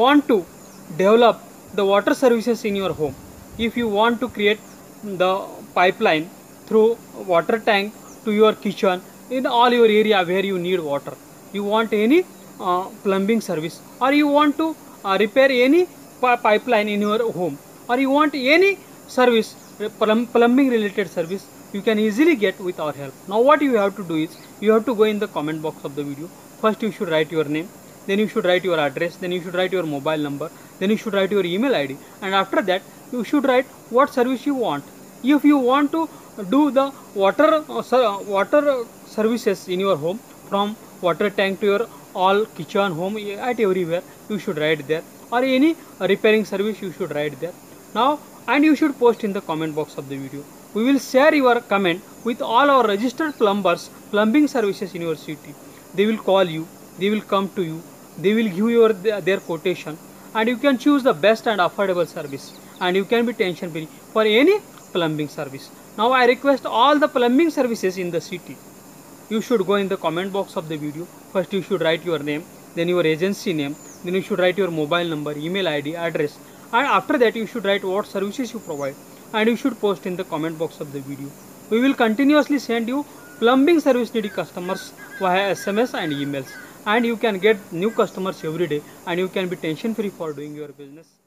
want to develop the water services in your home, if you want to create the pipeline through water tank to your kitchen in all your area where you need water, you want any plumbing service, or you want to repair any pipeline in your home, or you want any service, plumbing related service, you can easily get with our help. Now what you have to do is, you have to go in the comment box of the video. First you should write your name, then you should write your address, then you should write your mobile number, then you should write your email ID, and after that you should write what service you want. If you want to do the water services in your home, from water tank to your all kitchen, home, at everywhere, you should write there, or any repairing service you should write there. Now, and you should post in the comment box of the video. We will share your comment with all our registered plumbers, plumbing services in your city. They will call you, they will come to you, they will give their quotation, and you can choose the best and affordable service, and you can be tension free for any plumbing service. Now I request all the plumbing services in the city, you should go in the comment box of the video. First you should write your name, then your agency name, then you should write your mobile number, email ID, address, and after that you should write what services you provide, and you should post in the comment box of the video. We will continuously send you plumbing service needy customers via SMS and emails, and you can get new customers every day, and you can be tension free for doing your business.